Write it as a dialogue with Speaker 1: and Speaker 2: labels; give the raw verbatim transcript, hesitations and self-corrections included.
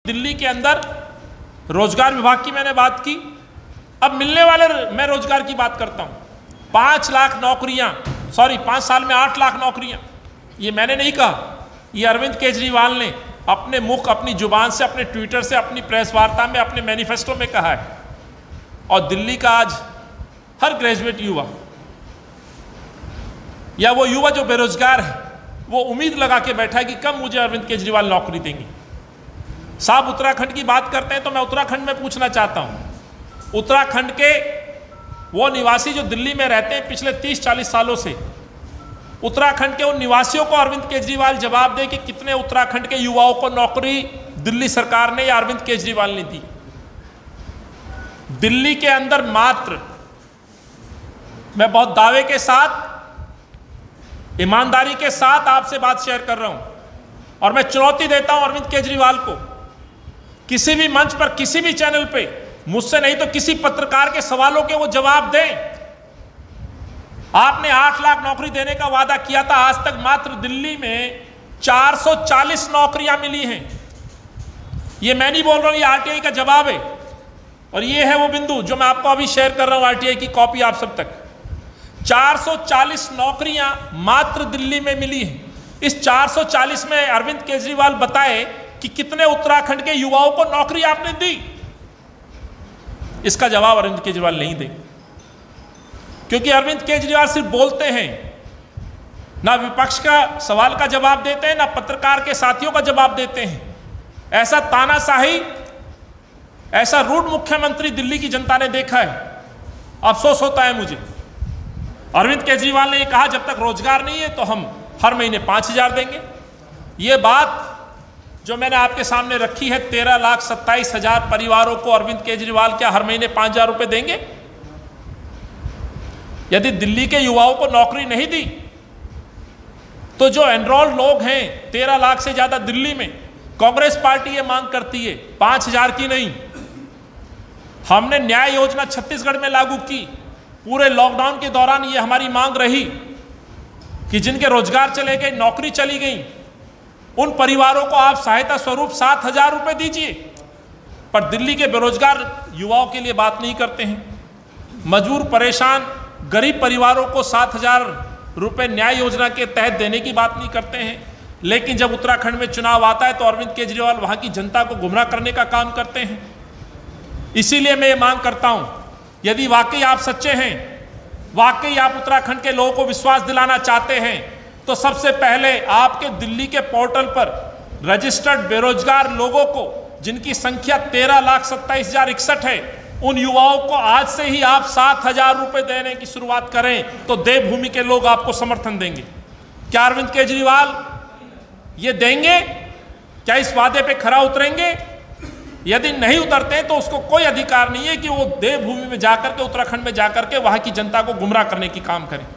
Speaker 1: दिल्ली के अंदर रोजगार विभाग की मैंने बात की। अब मिलने वाले मैं रोजगार की बात करता हूं। पांच लाख नौकरियां, सॉरी पांच साल में आठ लाख नौकरियां, ये मैंने नहीं कहा, ये अरविंद केजरीवाल ने अपने मुख, अपनी जुबान से, अपने ट्विटर से, अपनी प्रेस वार्ता में, अपने मैनिफेस्टो में कहा है। और दिल्ली का आज हर ग्रेजुएट युवा या वो युवा जो बेरोजगार है, वो उम्मीद लगा के बैठा है कि कब मुझे अरविंद केजरीवाल नौकरी देंगे। साहब उत्तराखंड की बात करते हैं तो मैं उत्तराखंड में पूछना चाहता हूं, उत्तराखंड के वो निवासी जो दिल्ली में रहते हैं पिछले तीस चालीस सालों से, उत्तराखंड के उन निवासियों को अरविंद केजरीवाल जवाब दे कि कितने उत्तराखंड के युवाओं को नौकरी दिल्ली सरकार ने या अरविंद केजरीवाल ने दी। दिल्ली के अंदर मात्र, मैं बहुत दावे के साथ, ईमानदारी के साथ आपसे बात शेयर कर रहा हूं और मैं चुनौती देता हूं अरविंद केजरीवाल को, किसी भी मंच पर, किसी भी चैनल पे, मुझसे नहीं तो किसी पत्रकार के सवालों के वो जवाब दें। आपने आठ लाख नौकरी देने का वादा किया था, आज तक मात्र दिल्ली में चार सौ चालीस नौकरियां मिली हैं। ये मैं नहीं बोल रहा हूं, ये आरटीआई का जवाब है। और ये है वो बिंदु जो मैं आपको अभी शेयर कर रहा हूं, आरटीआई की कॉपी आप सब तक। चार सौ चालीस नौकरियां मात्र दिल्ली में मिली हैं। इस चार सौ चालीस में अरविंद केजरीवाल बताए कि कितने उत्तराखंड के युवाओं को नौकरी आपने दी। इसका जवाब अरविंद केजरीवाल नहीं देंगे, क्योंकि अरविंद केजरीवाल सिर्फ बोलते हैं, ना विपक्ष का सवाल का जवाब देते हैं, ना पत्रकार के साथियों का जवाब देते हैं। ऐसा तानाशाही, ऐसा रूड मुख्यमंत्री दिल्ली की जनता ने देखा है। अफसोस होता है मुझे। अरविंद केजरीवाल ने यह कहा जब तक रोजगार नहीं है तो हम हर महीने पांच हजार देंगे। ये बात जो मैंने आपके सामने रखी है, तेरह लाख सत्ताईस हजार परिवारों को अरविंद केजरीवाल क्या हर महीने पांच हजार रुपए देंगे? यदि दिल्ली के युवाओं को नौकरी नहीं दी तो जो एनरोल्ड लोग हैं तेरह लाख से ज्यादा दिल्ली में, कांग्रेस पार्टी ये मांग करती है पांच हजार की नहीं। हमने न्याय योजना छत्तीसगढ़ में लागू की। पूरे लॉकडाउन के दौरान ये हमारी मांग रही कि जिनके रोजगार चले गए, नौकरी चली गई, उन परिवारों को आप सहायता स्वरूप सात हजार रुपए दीजिए। पर दिल्ली के बेरोजगार युवाओं के लिए बात नहीं करते हैं। मजबूर, परेशान, गरीब परिवारों को सात हजार रुपए न्याय योजना के तहत देने की बात नहीं करते हैं। लेकिन जब उत्तराखंड में चुनाव आता है तो अरविंद केजरीवाल वहां की जनता को गुमराह करने का काम करते हैं। इसीलिए मैं ये मांग करता हूं, यदि वाकई आप सच्चे हैं, वाकई आप उत्तराखंड के लोगों को विश्वास दिलाना चाहते हैं, तो सबसे पहले आपके दिल्ली के पोर्टल पर रजिस्टर्ड बेरोजगार लोगों को, जिनकी संख्या तेरह लाख सत्ताईस हजार इकसठ है, उन युवाओं को आज से ही आप सात हजार रुपए देने की शुरुआत करें तो देवभूमि के लोग आपको समर्थन देंगे। क्या अरविंद केजरीवाल ये देंगे? क्या इस वादे पे खरा उतरेंगे? यदि नहीं उतरते तो उसको कोई अधिकार नहीं है कि वो देवभूमि में जाकर के, उत्तराखंड में जाकर के वहां की जनता को गुमराह करने की काम करें।